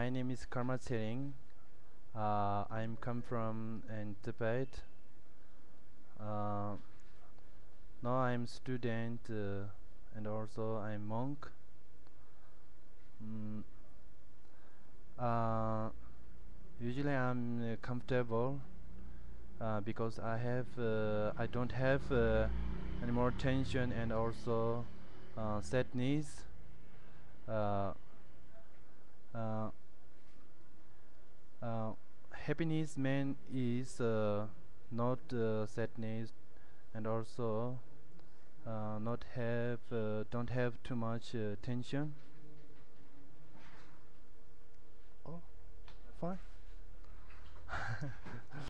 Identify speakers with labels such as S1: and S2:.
S1: My name is Karma Tsering. I'm come from Tibet. Uh, Now I'm student and also I'm monk. Mm, uh, Usually I'm comfortable because I don't have any more tension and also sadness. Uh, uh, uh, Happiness man is not sadness and also not have don't have too much tension. Oh, fine.